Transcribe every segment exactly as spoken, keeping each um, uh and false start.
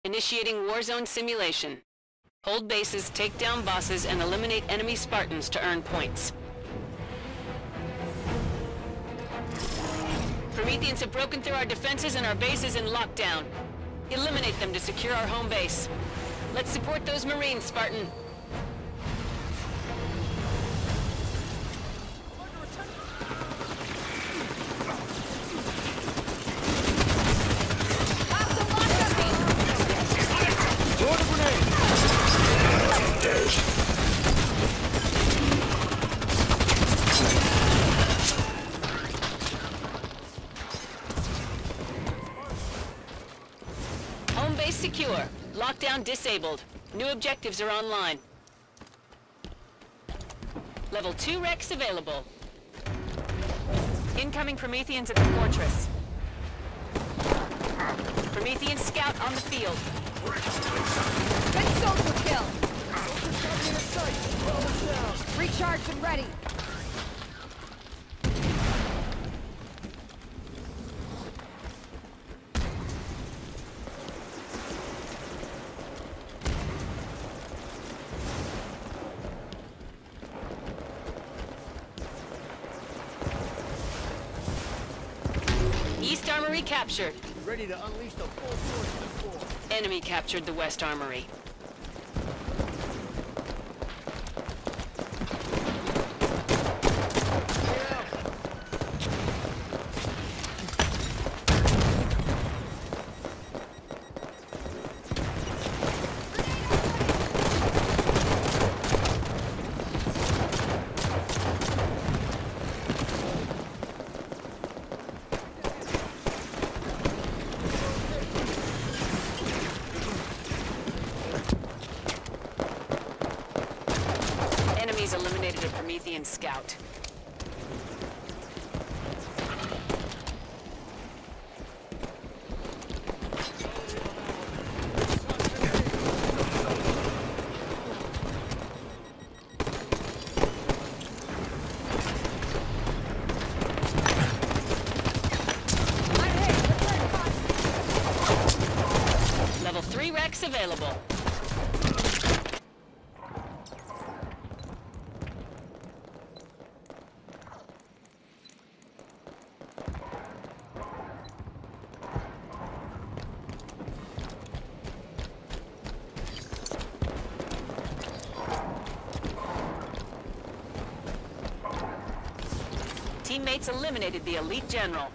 Initiating Warzone simulation. Hold bases, take down bosses, and eliminate enemy Spartans to earn points. Prometheans have broken through our defenses and our base is in lockdown. Eliminate them to secure our home base. Let's support those Marines, Spartan. Home base secure. Lockdown disabled. New objectives are online. Level two Rex available. Incoming Prometheans at the fortress. Promethean scout on the field. Good soldier kill! Recharged and ready. East Armory captured. Ready to unleash the full force of the core. Enemy captured the West Armory. Enemies eliminated a Promethean scout. Level three Rex available. Teammates eliminated the elite general.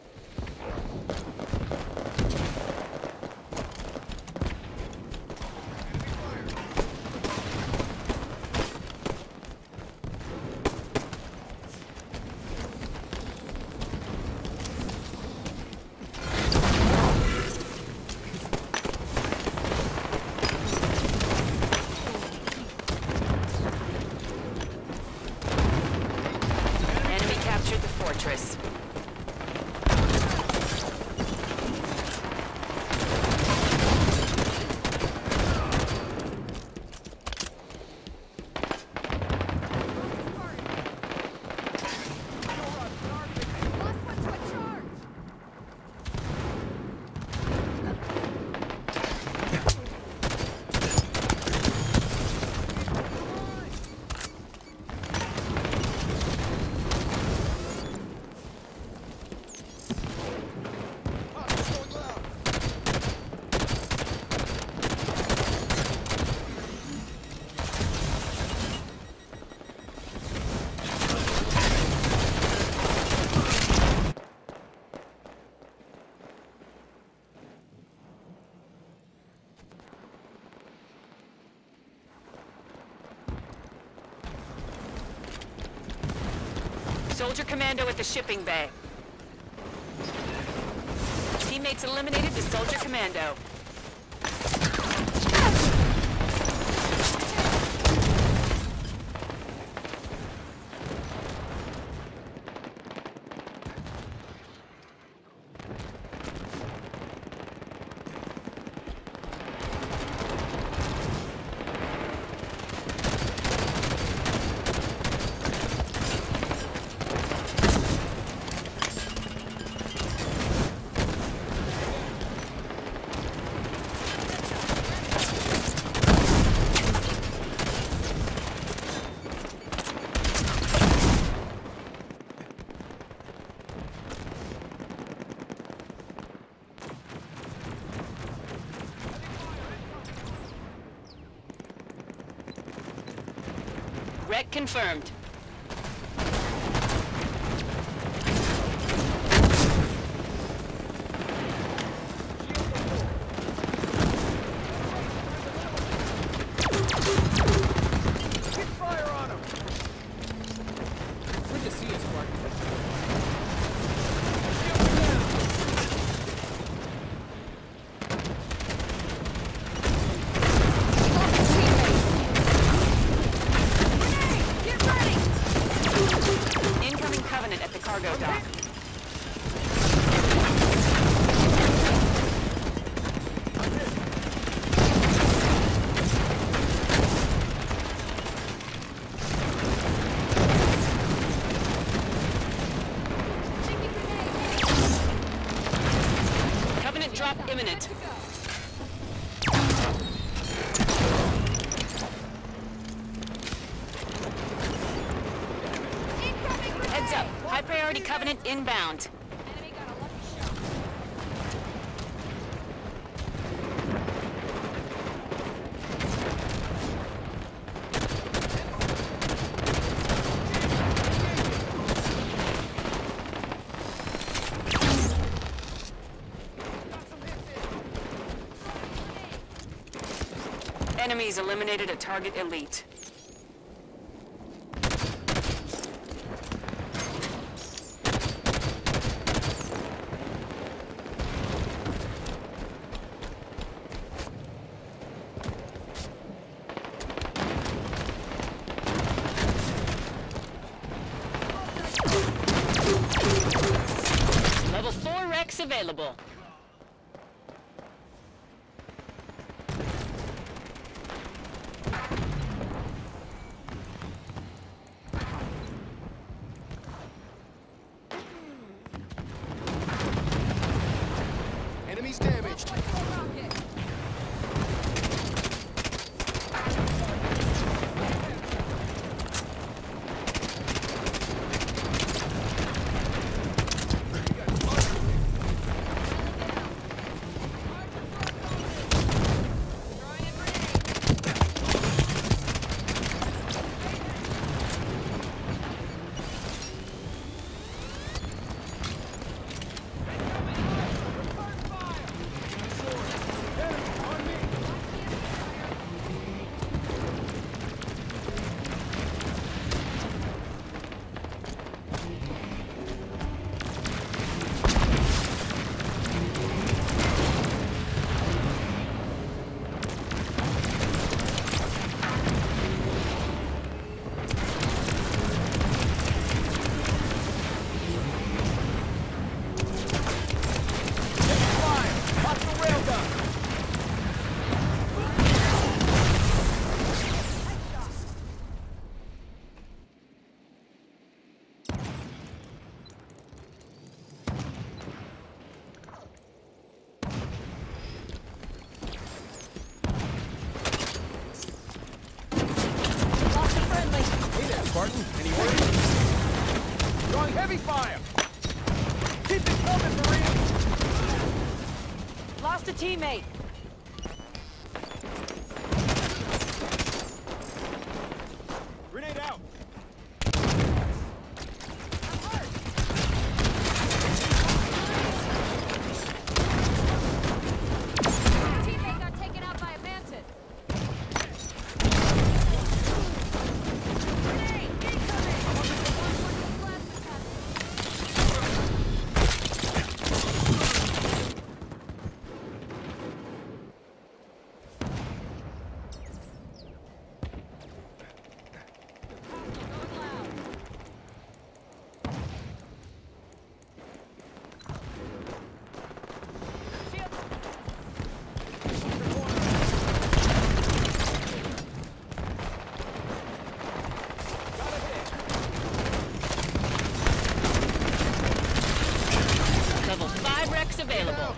Captured the fortress. Soldier Commando at the shipping bay. Teammates eliminated the Soldier Commando. Tech confirmed. Keep fire on him! Good to see you, Spartan. Get ready! Incoming Covenant at the cargo dock. Taking grenade. Covenant drop imminent. Good to go. Incoming grenade! Heads up. High priority Covenant inbound. Enemy got a lucky shot. Enemies eliminated a target elite. Level four Rex available. Enemies damaged. Rocket. Throwing a grenade. Fire! Watch the railgun! Lost a friendly. Hey there, Spartan. Any orders? Drawing heavy fire! Keep it coming, Marine! Lost a teammate. Grenade out! Teammate got taken out by a mantis. Grenade! Incoming! Plasma cutter. Going loud. Shield. Got a hit! Level five Rex available.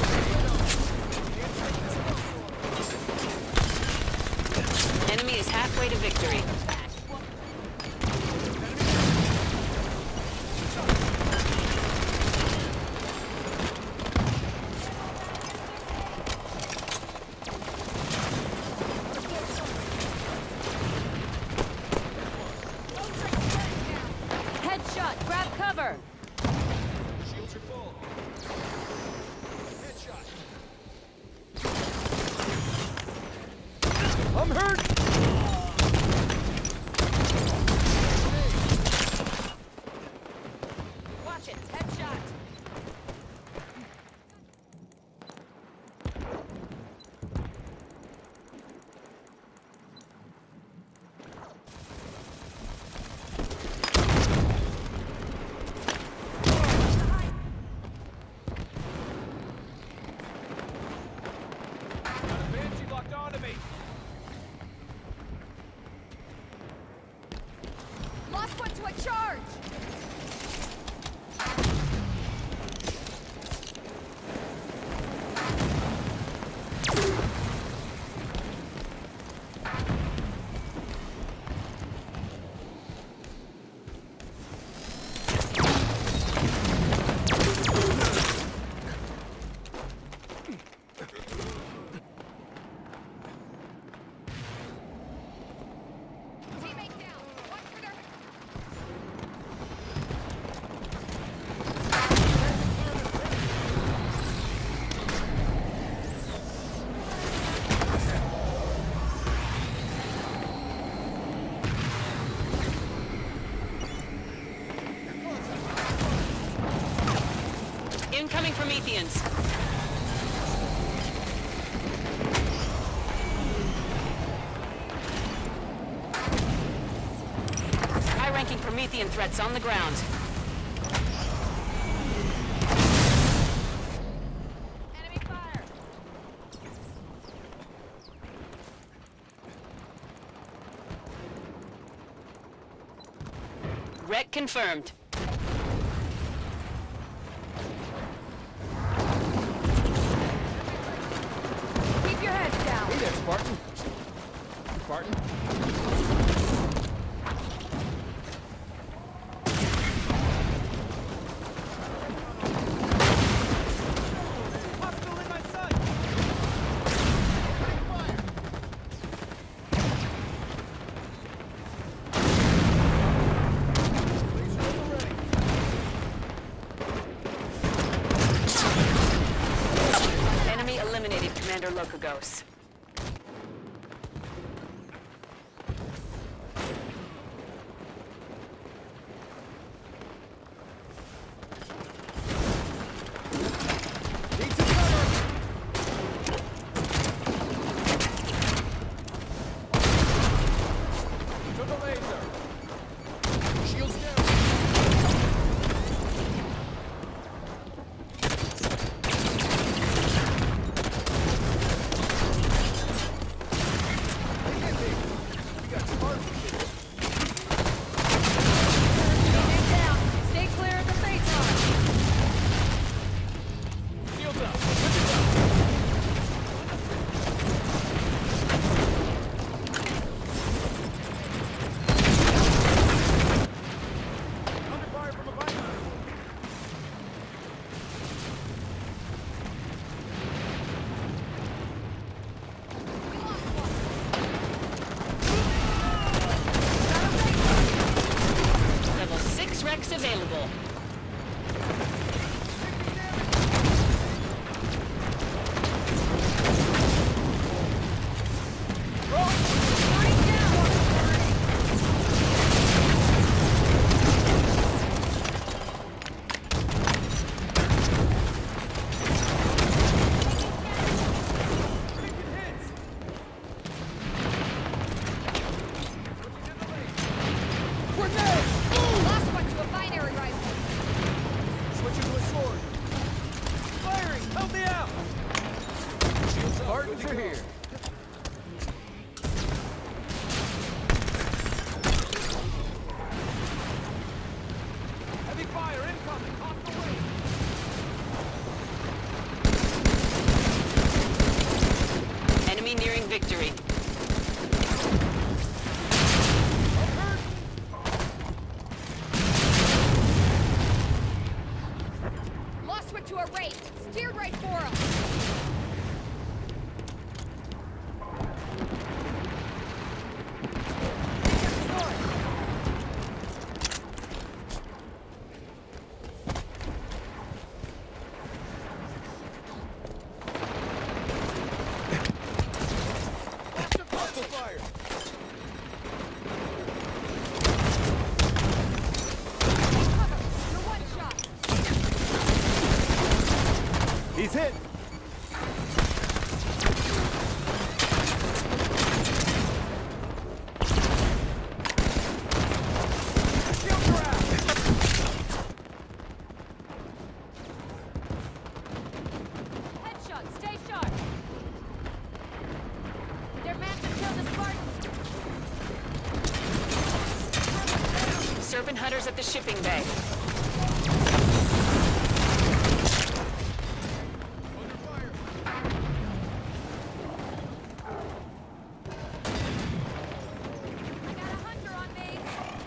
Enemy is half shot! Grab cover! Shields are full. Headshot. I'm hurt! Watch it! Headshot! Got a Banshee locked onto me. Lost one to a charge! Teammate down! Watch for their... Incoming Prometheans. High-ranking Promethean threats on the ground. Enemy fire! Wreck confirmed. Keep your heads down! Hey there, Spartan. Spartan. Hostile in my sight. Opening fire. Laser on the ready. Enemy eliminated Commander Locagos. Need some cover. To the laser. Shields down. They hit me. We got Spartans here. Teammate down! Stay clear of the Phaeton! Shields up. Push it up. Under fire from above. We lost one! Level six Rex available. Shooting down! Taking hits. Grenade! Lost one to a binary rifle! Switching to a sword. Firing! Help me out! Spartans are here. Heavy fire incoming! Off the way! Enemy nearing victory. I'm hurt! Lost one to a wraith! Steered right for him! hunters at the shipping bay. I got a hunter on me.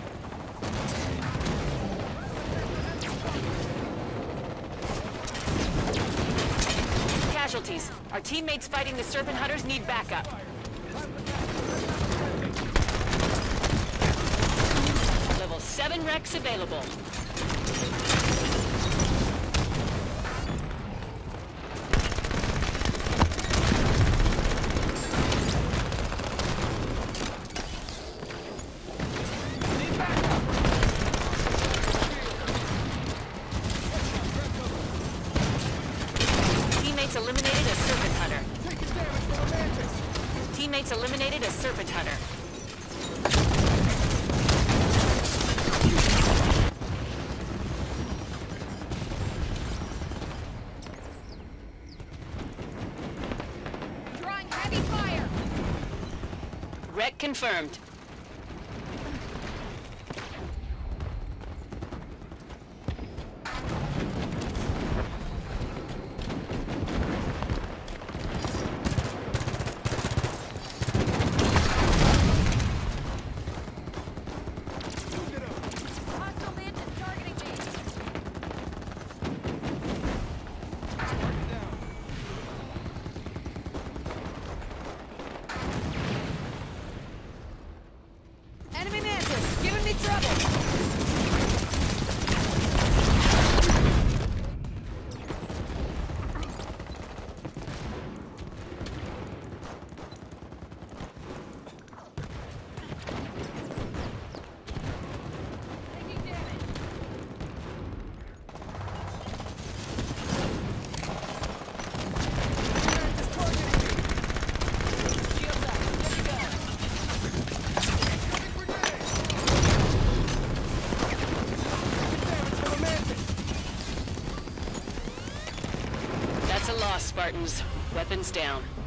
Casualties. Our teammates fighting the Serpent Hunters need backup. Level seven Rex available. Teammates eliminated a Serpent Hunter. Taking damage from a mantis. Teammates eliminated a Serpent Hunter. Drawing heavy fire. Wreck confirmed. Hostile mantis targeting me. Enemy mantis giving me trouble. Taking damage. Mantis targeting me. Shields up. Ready to go. Heavy grenade. Taking damage from a mantis. That's a loss, Spartans. Weapons down.